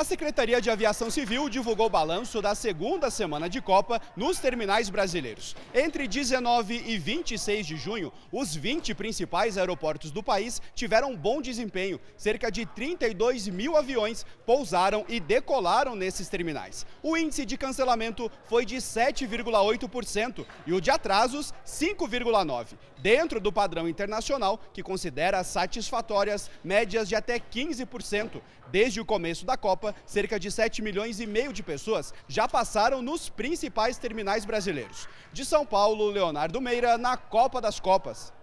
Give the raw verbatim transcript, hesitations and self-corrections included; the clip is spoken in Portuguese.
Secretaria de Aviação Civil divulgou o balanço da segunda semana de Copa nos terminais brasileiros. Entre dezenove e vinte e seis de junho, os vinte principais aeroportos do país tiveram bom desempenho. Cerca de trinta e dois mil aviões pousaram e decolaram nesses terminais. O índice de cancelamento foi de sete vírgula oito por cento e o de atrasos, cinco vírgula nove por cento, dentro do padrão internacional, que considera satisfatórias médias de até quinze por cento. Desde o começo da Copa, cerca de sete milhões e meio de pessoas já passaram nos principais terminais brasileiros. De São Paulo, Leonardo Meira, na Copa das Copas.